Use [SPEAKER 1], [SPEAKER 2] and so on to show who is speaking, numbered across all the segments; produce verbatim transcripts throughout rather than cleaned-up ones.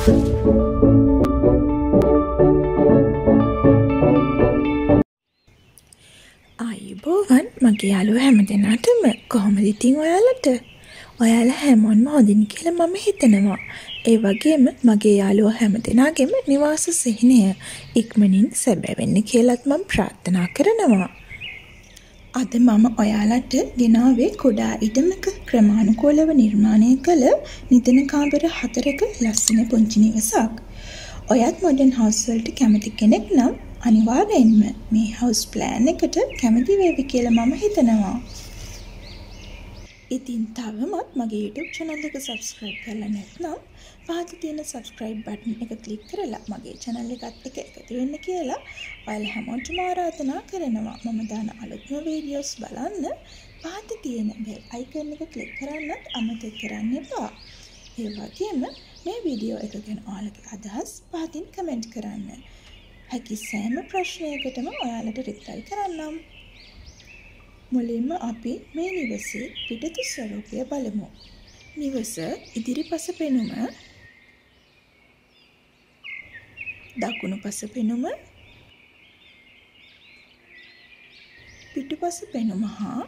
[SPEAKER 1] ආයුබෝවන් මගේ යාළුවෝ හැමදෙනාටම කොහොමද ඉතින් ඔයාලට? ඔයාලා හැමෝන්ම හොඳින් කියලා මම හිතනවා. ඒ වගේම මගේ යාළුවෝ හැමදෙනාගේම නිවාස සිහිනය ඉක්මනින් සැබෑ කියලාත් මම ප්‍රාර්ථනා කරනවා. අද මම ඔයාලට ගෙනාවේ කුඩා ඉඩමක ක්‍රමානුකූලව නිර්මාණය කළ නිදන කාමර හතරක ලස්සන පුංචි නිවසක්. ඔයත් මොඩර්න් හවුස් වලට කැමති කෙනෙක් නම් අනිවාර්යෙන්ම මේ හවුස් ප්ලෑන් එකට කැමති වේවි කියලා මම හිතනවා. ඉතින් තවමත් මගේ YouTube channel එක subscribe කරලා නැත්නම් පහත තියෙන subscribe button එක click කරලා මගේ channel එකත් එක්ක එකතු වෙන්න කියලා ඔයාලා හැමෝටම ආරාධනා කරනවා. මම දාන අලුත්ම videos බලන්න පහත තියෙන bell icon එක click කරන්නත් අමතක කරන්න එපා. ඒ වගේම මේ වීඩියෝ එක ගැන ඔයාලගේ අදහස් පහතින් කමෙන්ට් කරන්න. හැකි සෑම ප්‍රශ්නයකටම ඔයාලට රිප්ලයි කරන්නම්. මුලින්ම අපි මේ නිවසේ පිටතු ස්වරූපය බලමු. නිවස ඉදිරිපස පෙනුම, දකුණු පස පෙනුම, පිටුපස පෙනුම හා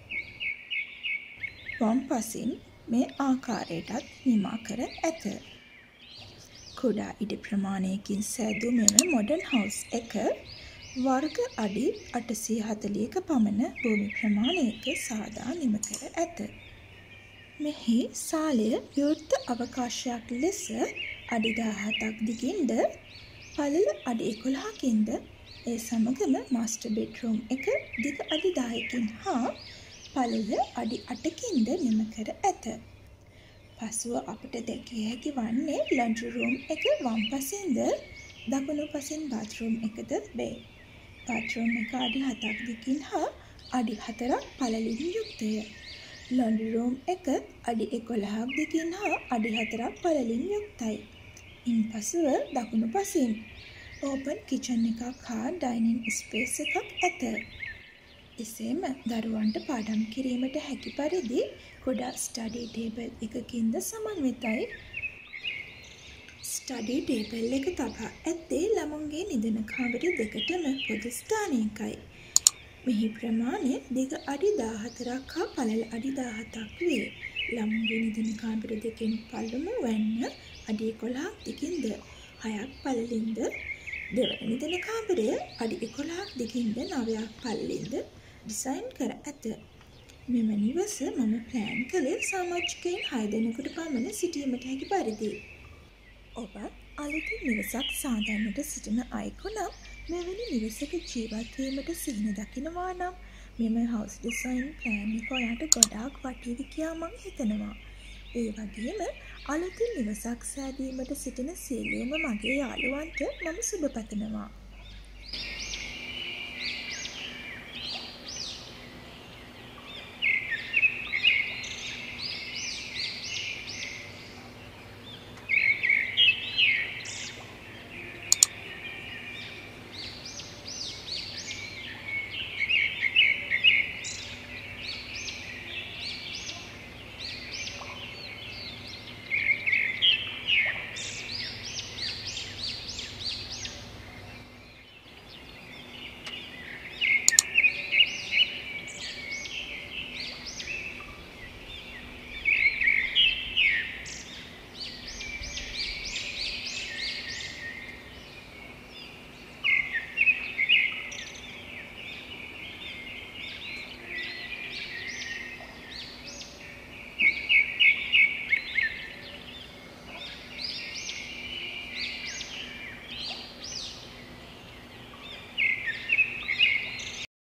[SPEAKER 1] වම් පසින් මේ ආකාරයටත් නිමා කර ඇත. කුඩා ඉඩ ප්‍රමාණයකින් සෑදූ මෙම මොඩර්න් හවුස් එක වර්ග අඩි අටසිය හතළිහක පමණ භූමි ප්‍රමාණයක සාදා නිම කර ඇත. මෙහි සාලය විවෘත අවකාශයක් ලෙස අඩි දහහතක් දිගින්ද පළල අඩි එකොළහකින්ද ඒ සමගම මාස්ටර් බෙඩ්රූම් එක දිග අඩි දහයකින් හා පළල අඩි අටකින්ද නිම කර ඇත. පසුව අපට දැකිය හැකි වන්නේ ලොන්ඩ්‍රි රූම් එක වම් පසින්ද දකුණු පසින් බාත්රූම් එකද වේ. බාත්රූම් එක අඩි හතක් දිගින් හා අඩි හතරක් පළලින් යුක්තය. ලොන්ඩ්‍රි රූම් එක අඩි එකොළහක් දිගින් හා අඩි හතරක් පළලින් යුක්තයි. ඉන්පසුව දකුණු පසින් ඕපන් කිචන් එකක් හා ඩයිනින් ස්පේස් එකක් ඇත. එසේම දරුවන්ට පාඩම් කිරීමට හැකි පරිදි කුඩා ස්ටඩි ටේබල් එකකින්ද සමන්විතයි. ස්ටඩි ටේබල් එක තබා ඇත්තේ ළමුන්ගේ නිදන කාමර දෙකටම පොදු ස්ථානයකයි. මෙහි ප්‍රමාණය දිග අඩි දාහතරක් හා පළල අඩි දාහතක් වේ. ළමුන්ගේ නිදන කාමර දෙකෙන් පළමුව වැන්න අඩි එකොළහක් දිගින්ද හයක් පළලින්ද දෙවන නිදන කාමරය අඩි එකොළහක් දිගින්ද නවයක් පළලින්ද ඩිසයින් කර ඇත. මෙම නිවස මම ප්ලෑන් කළේ සමාජිකයන් හය දෙනෙකුට පමණ සිටීමට හැකි පරිදි. ඔබ අලුතින් නිවසක් සාදන්නට සිටින අයෙකු නම් මෙවැනි නිවසක ජීවත් වීමට සිහින දකිනවා නම් මෙම හවුස් ඩිසයින් ප්ලෑන් එක ඔයාට ගොඩාක් වටීවි කියා මම හිතනවා. ඒ වගේම අලුතින් නිවසක් සෑදීමට සිටින සියලුම මගේ යාළුවන්ට මම සුබ පතනවා.